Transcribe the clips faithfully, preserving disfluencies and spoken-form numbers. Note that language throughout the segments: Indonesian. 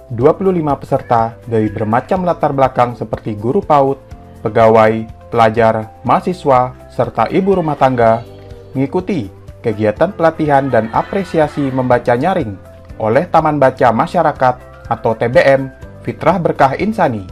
dua puluh lima peserta dari bermacam latar belakang seperti guru PAUD, pegawai, pelajar, mahasiswa, serta ibu rumah tangga mengikuti kegiatan pelatihan dan apresiasi membaca nyaring oleh Taman Baca Masyarakat atau T B M Fitrah Berkah Insani.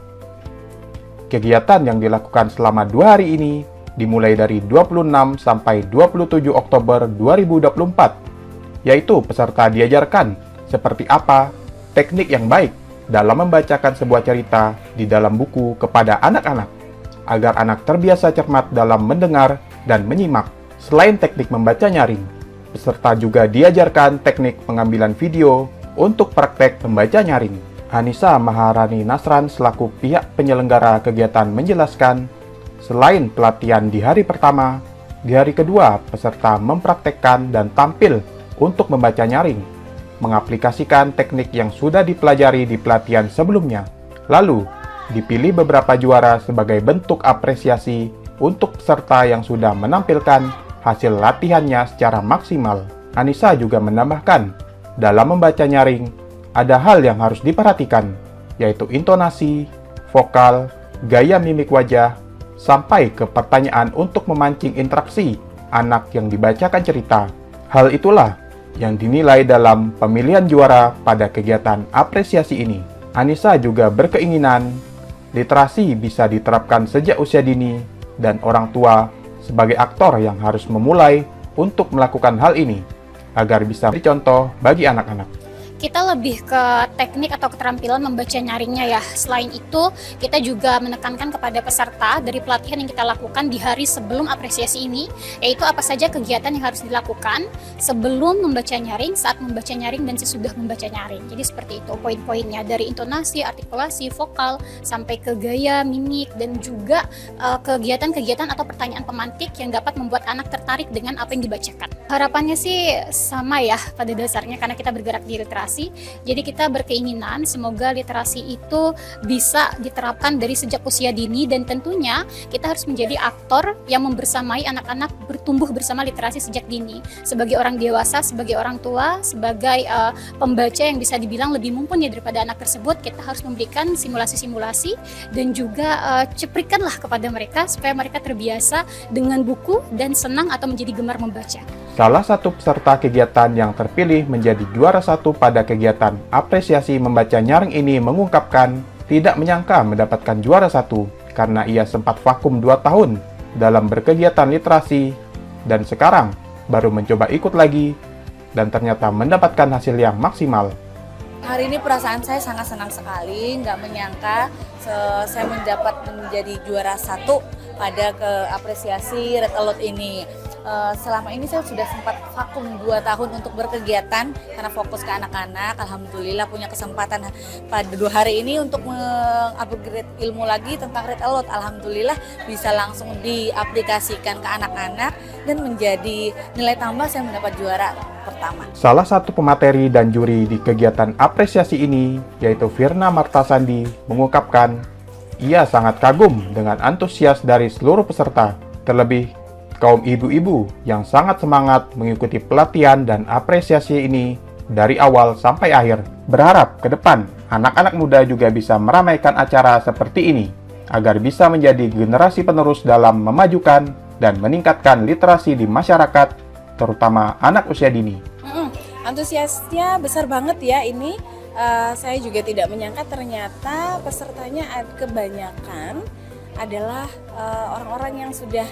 Kegiatan yang dilakukan selama dua hari ini dimulai dari dua puluh enam sampai dua puluh tujuh Oktober dua ribu dua puluh empat, yaitu peserta diajarkan seperti apa teknik yang baik dalam membacakan sebuah cerita di dalam buku kepada anak-anak, agar anak terbiasa cermat dalam mendengar dan menyimak. Selain teknik membaca nyaring, peserta juga diajarkan teknik pengambilan video untuk praktek membaca nyaring. Anissa Maharani Nasran selaku pihak penyelenggara kegiatan menjelaskan, selain pelatihan di hari pertama, di hari kedua peserta mempraktekkan dan tampil untuk membaca nyaring, mengaplikasikan teknik yang sudah dipelajari di pelatihan sebelumnya. Lalu, dipilih beberapa juara sebagai bentuk apresiasi untuk peserta yang sudah menampilkan hasil latihannya secara maksimal. Anissa juga menambahkan, dalam membaca nyaring, ada hal yang harus diperhatikan, yaitu intonasi, vokal, gaya mimik wajah, sampai ke pertanyaan untuk memancing interaksi anak yang dibacakan cerita. Hal itulah yang dinilai dalam pemilihan juara pada kegiatan apresiasi ini. Anissa juga berkeinginan literasi bisa diterapkan sejak usia dini dan orang tua sebagai aktor yang harus memulai untuk melakukan hal ini agar bisa dicontoh bagi anak-anak. Kita lebih ke teknik atau keterampilan membaca nyaringnya ya. Selain itu, kita juga menekankan kepada peserta dari pelatihan yang kita lakukan di hari sebelum apresiasi ini, yaitu apa saja kegiatan yang harus dilakukan sebelum membaca nyaring, saat membaca nyaring, dan sesudah membaca nyaring. Jadi seperti itu poin-poinnya, dari intonasi, artikulasi, vokal, sampai ke gaya, mimik, dan juga uh, kegiatan-kegiatan atau pertanyaan pemantik yang dapat membuat anak tertarik dengan apa yang dibacakan. Harapannya sih sama ya pada dasarnya, karena kita bergerak di literasi. Jadi kita berkeinginan semoga literasi itu bisa diterapkan dari sejak usia dini, dan tentunya kita harus menjadi aktor yang membersamai anak-anak bertumbuh bersama literasi sejak dini. Sebagai orang dewasa, sebagai orang tua, sebagai uh, pembaca yang bisa dibilang lebih mumpuni daripada anak tersebut, kita harus memberikan simulasi-simulasi dan juga uh, ceprikanlah kepada mereka supaya mereka terbiasa dengan buku dan senang atau menjadi gemar membaca. Salah satu peserta kegiatan yang terpilih menjadi juara satu pada kegiatan apresiasi membaca nyaring ini mengungkapkan tidak menyangka mendapatkan juara satu karena ia sempat vakum dua tahun dalam berkegiatan literasi dan sekarang baru mencoba ikut lagi dan ternyata mendapatkan hasil yang maksimal. Hari ini perasaan saya sangat senang sekali, nggak menyangka saya mendapat menjadi juara satu pada ke apresiasi Red Alert ini. Uh, selama ini saya sudah sempat vakum dua tahun untuk berkegiatan karena fokus ke anak-anak. Alhamdulillah punya kesempatan pada dua hari ini untuk mengupgrade ilmu lagi tentang Red Alert. Alhamdulillah bisa langsung diaplikasikan ke anak-anak dan menjadi nilai tambah saya mendapat juara pertama. Salah satu pemateri dan juri di kegiatan apresiasi ini, yaitu Firna Martasandi, mengungkapkan ia sangat kagum dengan antusias dari seluruh peserta, terlebih kaum ibu-ibu yang sangat semangat mengikuti pelatihan dan apresiasi ini dari awal sampai akhir. Berharap ke depan anak-anak muda juga bisa meramaikan acara seperti ini agar bisa menjadi generasi penerus dalam memajukan dan meningkatkan literasi di masyarakat, terutama anak usia dini. Hmm, antusiasnya besar banget ya ini. Uh, saya juga tidak menyangka ternyata pesertanya kebanyakan adalah uh, orang-orang yang sudah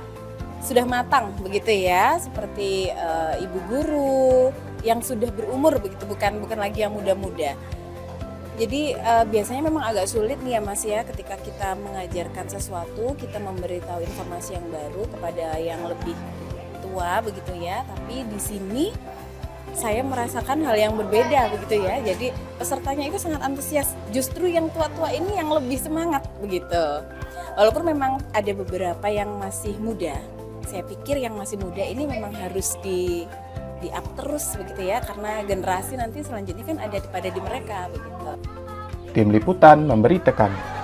sudah matang begitu ya, seperti uh, ibu guru yang sudah berumur begitu, bukan bukan lagi yang muda-muda. Jadi uh, biasanya memang agak sulit nih ya Mas ya, ketika kita mengajarkan sesuatu, kita memberitahu informasi yang baru kepada yang lebih tua begitu ya. Tapi di sini saya merasakan hal yang berbeda begitu ya. Jadi pesertanya itu sangat antusias. Justru yang tua-tua ini yang lebih semangat begitu. Walaupun memang ada beberapa yang masih muda. Saya pikir yang masih muda ini memang harus di di up terus begitu ya, karena generasi nanti selanjutnya kan ada pada di mereka begitu. Tim Liputan memberitakan.